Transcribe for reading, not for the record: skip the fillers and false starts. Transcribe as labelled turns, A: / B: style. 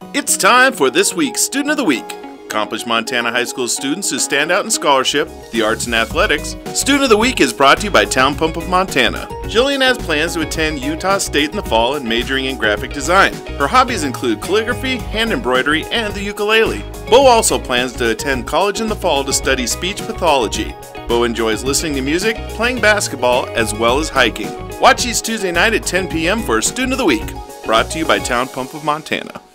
A: It's time for this week's Student of the Week. Accomplished Montana High School students who stand out in scholarship, the arts, and athletics. Student of the Week is brought to you by Town Pump of Montana. Jillian has plans to attend Utah State in the fall and majoring in graphic design. Her hobbies include calligraphy, hand embroidery, and the ukulele. Bo also plans to attend college in the fall to study speech pathology. Bo enjoys listening to music, playing basketball, as well as hiking. Watch each Tuesday night at 10 p.m. for Student of the Week, brought to you by Town Pump of Montana.